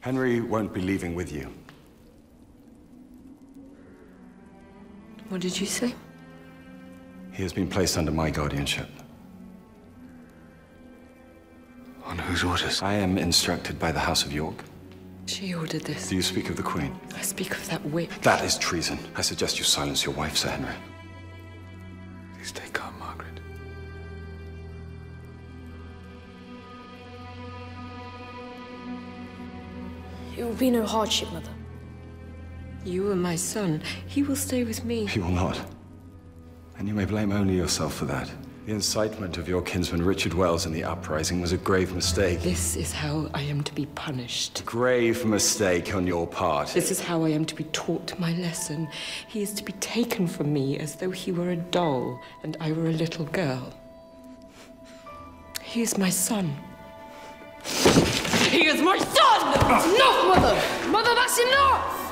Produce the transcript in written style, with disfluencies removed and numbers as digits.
Henry won't be leaving with you. What did you say? He has been placed under my guardianship. On whose orders? I am instructed by the House of York. She ordered this. Do you speak of the Queen? I speak of that witch. That is treason. I suggest you silence your wife, Sir Henry. Please stay calm, Margaret. It will be no hardship, Mother. You are my son. He will stay with me. He will not. And you may blame only yourself for that. The incitement of your kinsman Richard Wells in the uprising was a grave mistake. This is how I am to be punished. Grave mistake on your part. This is how I am to be taught my lesson. He is to be taken from me as though he were a doll and I were a little girl. He is my son. He is my son! Enough, Mother! Mother, that's enough!